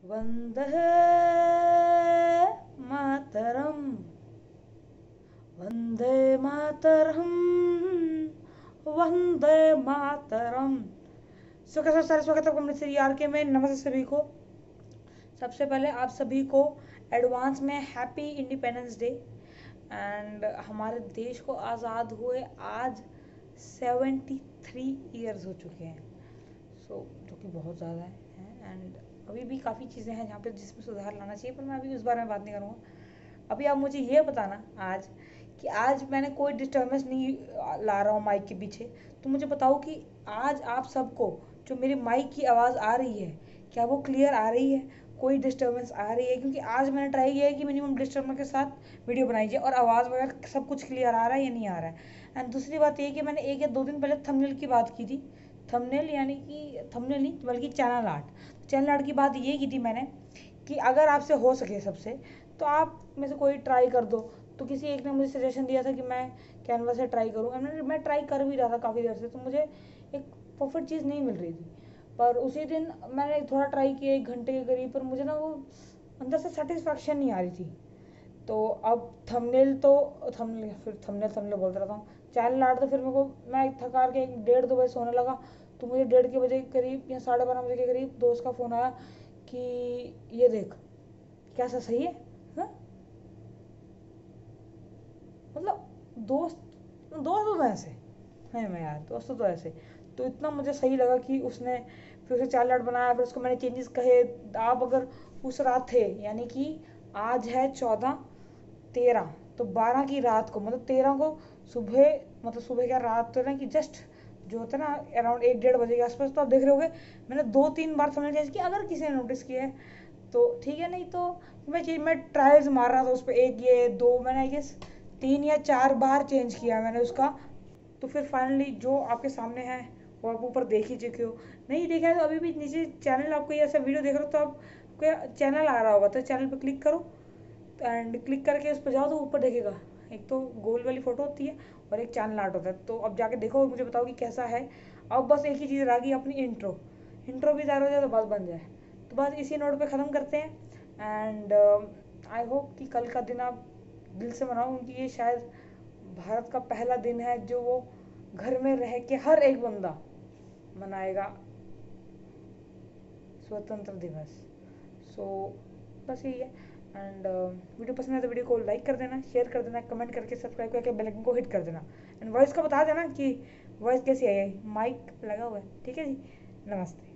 वंदे मातरम, वंदे मातरम, वंदे मातरम। सो कैसे सारे स्वागत है आपका यार के में। नमस्ते सभी को। सबसे पहले आप सभी को एडवांस में हैप्पी इंडिपेंडेंस डे। एंड हमारे देश को आज़ाद हुए आज 73 ईयर्स हो चुके हैं। जो कि बहुत ज़्यादा है। एंड अभी भी काफ़ी चीज़ें हैं जहाँ पे जिसमें सुधार लाना चाहिए, पर मैं अभी उस बारे में बात नहीं करूँगा। अभी आप मुझे ये बताना आज कि आज मैंने कोई डिस्टर्बेंस नहीं ला रहा हूँ माइक के पीछे। तो मुझे बताओ कि आज आप सबको जो मेरी माइक की आवाज़ आ रही है, क्या वो क्लियर आ रही है, कोई डिस्टर्बेंस आ रही है? क्योंकि आज मैंने ट्राई किया है कि मिनिमम डिस्टर्बेंस के साथ वीडियो बनाई जाए और आवाज़ वगैरह सब कुछ क्लियर आ रहा है या नहीं आ रहा है। एंड दूसरी बात ये कि मैंने 1 या 2 दिन पहले थंबनेल की बात की थी। थंबनेल यानी कि थंबनेल नहीं बल्कि चैनल आर्ट। चैनल आर्ट की बात ये की थी मैंने कि अगर आपसे हो सके सबसे तो आप में से कोई ट्राई कर दो। तो किसी एक ने मुझे सजेशन दिया था कि मैं कैनवा से ट्राई करूँ। मैं ट्राई कर भी रहा था काफ़ी देर से, तो मुझे एक परफेक्ट चीज़ नहीं मिल रही थी। पर उसी दिन मैंने थोड़ा ट्राई किया 1 घंटे के करीब, पर मुझे ना वो अंदर से सेटिस्फैक्शन नहीं आ रही थी। तो अब थंबनेल फिर थंबनेल बोलता रहता हूँ, चैनल आर्ट। तो फिर मेरे को मैं थका के 1:30-2 बजे सोने लगा। तो मुझे 1:30 के बजे के करीब या 12:30 बजे के करीब दोस्त का फ़ोन आया कि ये देख, कैसा सही है? हाँ, मतलब दोस्त दोस्त तो ऐसे है मैं यार, दोस्तों तो ऐसे। तो इतना मुझे सही लगा कि उसने फिर उसे चैनल आर्ट बनाया। फिर उसको मैंने चेंजेस कहे। आप अगर उस रात थे, यानी कि आज है 14/13, तो 12 की रात को मतलब 13 को सुबह, मतलब सुबह क्या रात तो ना कि जस्ट जो होता है ना अराउंड 1-1:30 बजे के आसपास। तो आप देख रहे होगे मैंने 2-3 बार थंबनेल चेंज किया। अगर किसी ने नोटिस किया है तो ठीक है, नहीं तो मैं ट्रायल्स मार रहा था उस पर। 1 ये 2 मैंने आई गेस 3 या 4 बार चेंज किया मैंने उसका। तो फिर फाइनली जो आपके सामने है वो आप ऊपर देख ही चुके हो। नहीं देखा है तो अभी भी नीचे चैनल, आपको ये ऐसा वीडियो देख रहे हो तो आपको चैनल आ रहा होगा, तो चैनल पर क्लिक करो एंड क्लिक करके उस पर जाओ तो ऊपर देखेगा एक तो गोल वाली फोटो होती है और एक चैनल आर्ट होता है। तो अब जाके देखो, मुझे बताओ कि कैसा है। अब बस एक ही चीज़ रह गई, अपनी इंट्रो। इंट्रो भी तैयार हो जाए तो बस बन जाए। तो बस इसी नोट पे ख़त्म करते हैं। एंड आई होप कि कल का दिन आप दिल से मनाओ, क्योंकि ये शायद भारत का पहला दिन है जो वो घर में रह के हर एक बंदा मनाएगा, स्वतंत्र दिवस। सो बस यही है। एंड वीडियो पसंद है तो वीडियो को लाइक कर देना, शेयर कर देना, कमेंट करके सब्सक्राइब करके बेल आइकन को हिट कर देना। एंड वॉइस का बता देना कि वॉइस कैसी आई है। माइक लगा हुआ है, ठीक है जी। नमस्ते।